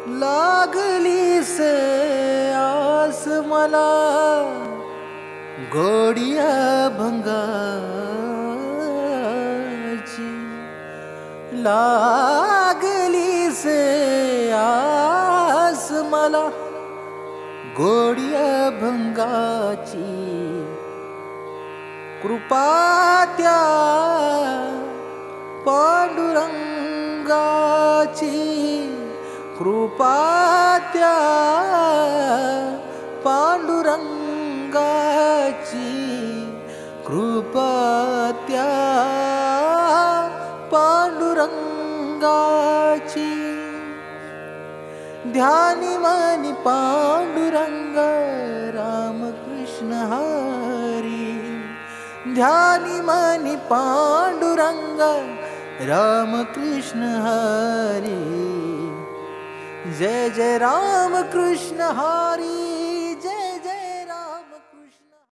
लागली से आस मला गोडिया भंगाची, लागली से आस मला गोडिया भंगाची, कृपा त्या पांडुरंगाची, कृपा त्या पांडुरंगाची, कृपा त्या पांडुरंगाची. ध्यानी मनी पांडुरंग रामकृष्ण हरी, ध्यानी मनी पांडुरंग रामकृष्ण हरी. जय जय रामकृष्ण हरी.